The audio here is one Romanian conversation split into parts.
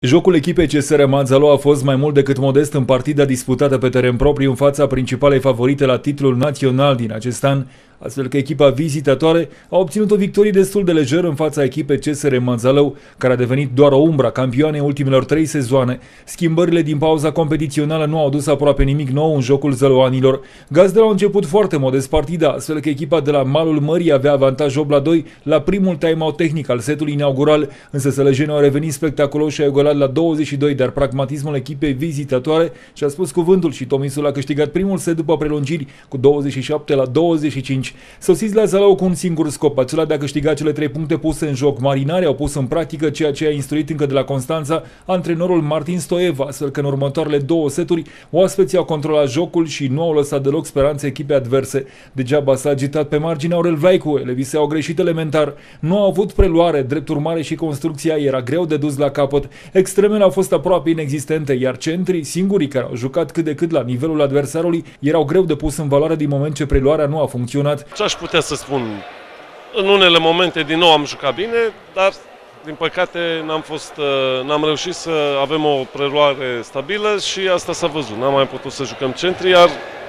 Jocul echipei CSR Manzalo a fost mai mult decât modest în partida disputată pe teren propriu în fața principalei favorite la titlul național din acest an, astfel că echipa vizitatoare a obținut o victorie destul de lejeră în fața echipei CSR Manzalău, care a devenit doar o umbră a campioanei ultimelor 3 sezoane. Schimbările din pauza competițională nu au dus aproape nimic nou în jocul zăloanilor. Gazdele au început foarte modest partida, astfel că echipa de la malul mării avea avantaj 8-2 la primul time-out tehnic al setului inaugural, însă sălăjenii au revenit spectaculos și au egalat la 22, dar pragmatismul echipei vizitatoare și-a spus cuvântul și Tomisul a câștigat primul set după prelungiri cu 27-25. Sosiți la Zalău cu un singur scop, acela de a câștiga cele 3 puncte puse în joc. Marinarii au pus în practică ceea ce a instruit încă de la Constanța antrenorul Martin Stoiev, astfel că în următoarele 2 seturi oaspeții au controlat jocul și nu au lăsat deloc speranțe echipei adverse. Degeaba s-a agitat pe marginea Aurel Vlaicu, elevii au greșit elementar, nu au avut preluare, drept urmare și construcția era greu de dus la capăt. Extremele au fost aproape inexistente, iar centrii, singurii care au jucat cât de cât la nivelul adversarului, erau greu de pus în valoare din moment ce preluarea nu a funcționat. Ce aș putea să spun? În unele momente din nou am jucat bine, dar din păcate n-am reușit să avem o preluare stabilă și asta s-a văzut. N-am mai putut să jucăm centri, iar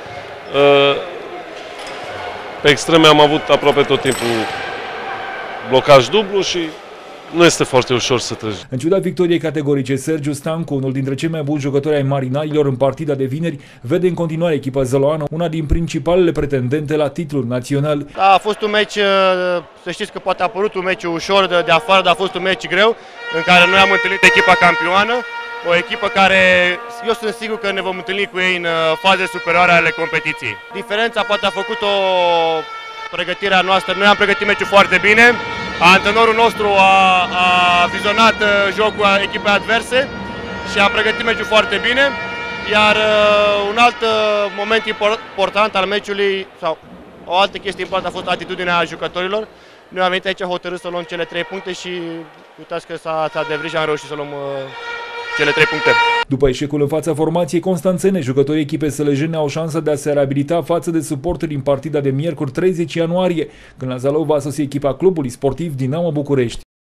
pe extreme am avut aproape tot timpul blocaj dublu și nu este foarte ușor să treci. În ciuda victoriei categorice, Sergiu Stancu, unul dintre cei mai buni jucători ai marinarilor în partida de vineri, vede în continuare echipa zăloană una din principalele pretendente la titlul național. A fost un meci, să știți că poate a apărut un meci ușor de afară, dar a fost un meci greu, în care noi am întâlnit echipa campioană, o echipă care eu sunt sigur că ne vom întâlni cu ei în faze superioare ale competiției. Diferența poate a făcut-o pregătirea noastră, noi am pregătit meciul foarte bine. Antrenorul nostru a vizionat jocul echipei adverse și a pregătit meciul foarte bine, iar un alt moment important al meciului, sau o altă chestie importantă, a fost atitudinea jucătorilor. Noi am venit aici hotărât să luăm cele 3 puncte și uitați că s-a devrit și am reușit să luăm cele 3 puncte. După eșecul în fața formației constanțene, jucătorii echipei sălăjene au șansa de a se reabilita față de suporteri în partida de miercuri 30 ianuarie, când la Zalău va sosi echipa clubului sportiv Dinamo București.